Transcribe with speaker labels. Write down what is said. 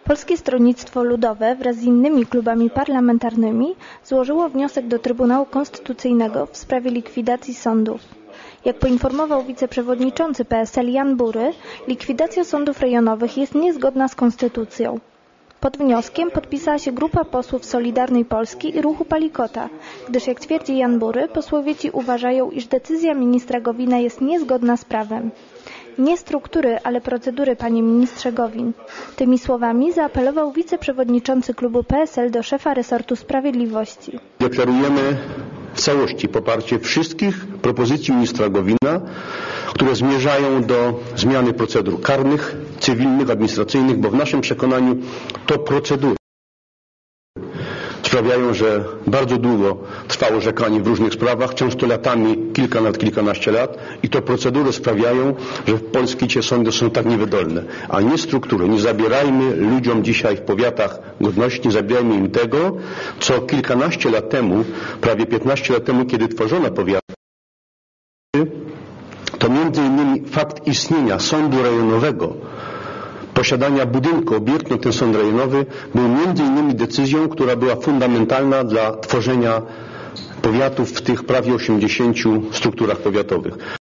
Speaker 1: Polskie Stronnictwo Ludowe wraz z innymi klubami parlamentarnymi złożyło wniosek do Trybunału Konstytucyjnego w sprawie likwidacji sądów. Jak poinformował wiceprzewodniczący PSL Jan Bury, likwidacja sądów rejonowych jest niezgodna z konstytucją. Pod wnioskiem podpisała się grupa posłów Solidarnej Polski i Ruchu Palikota, gdyż jak twierdzi Jan Bury, posłowie ci uważają, iż decyzja ministra Gowina jest niezgodna z prawem. Nie struktury, ale procedury, panie ministrze Gowin. Tymi słowami zaapelował wiceprzewodniczący klubu PSL do szefa resortu sprawiedliwości.
Speaker 2: Deklarujemy w całości poparcie wszystkich propozycji ministra Gowina, które zmierzają do zmiany procedur karnych, cywilnych, administracyjnych, bo w naszym przekonaniu to procedury sprawiają, że bardzo długo trwa orzekanie w różnych sprawach, często latami, kilka, nawet kilkanaście lat, i to procedury sprawiają, że polskie sądy są tak niewydolne, a nie struktury. Nie zabierajmy ludziom dzisiaj w powiatach godności, nie zabierajmy im tego, co kilkanaście lat temu, prawie 15 lat temu, kiedy tworzono powiaty, to między innymi fakt istnienia sądu rejonowego, posiadania budynku, obiektu, ten sąd rejonowy, był między innymi decyzją, która była fundamentalna dla tworzenia powiatów w tych prawie 80 strukturach powiatowych.